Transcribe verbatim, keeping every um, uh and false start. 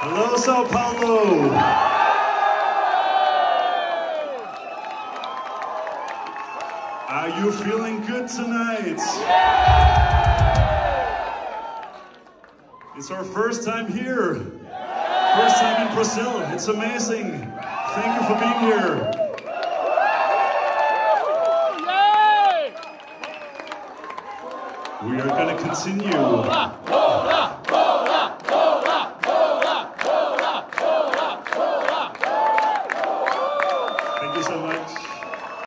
Hello, Sao Paulo! Are you feeling good tonight? It's our first time here. First time in Brazil. It's amazing. Thank you for being here. We are going to continue.